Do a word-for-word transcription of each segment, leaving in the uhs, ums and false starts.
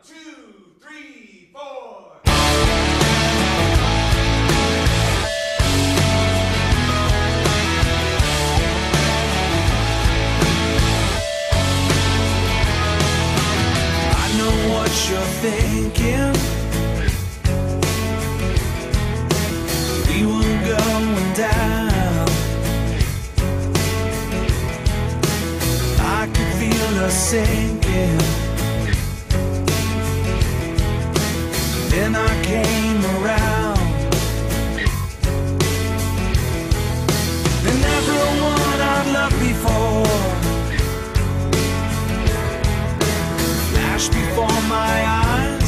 two, three, four. I know what you're thinking. We were going down. I could feel us sinking. Then I came around, and everyone I've loved before flashed before my eyes,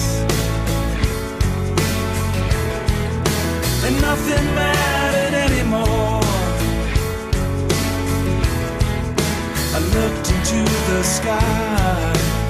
and nothing mattered anymore. I looked into the sky.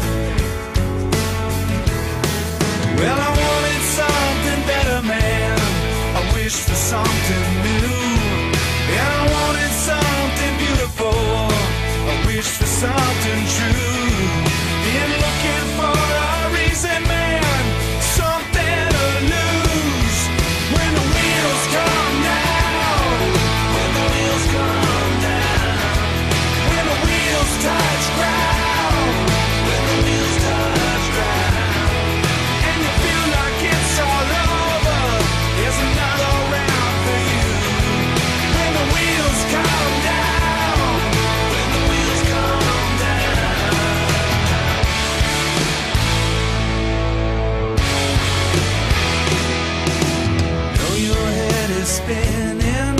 Well, I wanted something better, man. I wished for something new, and I wanted something beautiful. I wished for something true. Been looking for a reason, man, something to lose. When the wheels come down, when the wheels come down, when the wheels touch ground, when the wheels touch ground, and you feel like it's all over, there's another round for you. When the wheels come down, when the wheels come down. Know your head is spinning,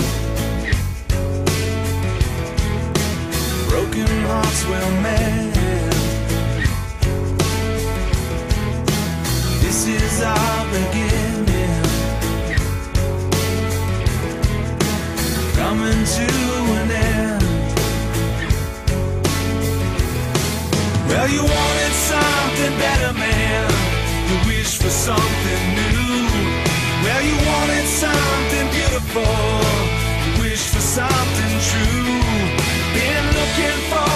broken hearts will mend. This is our beginning, coming to an end. Well, you wanted something better, man. You wished for something new. Well, you wanted something beautiful. You wished for something true. Been looking for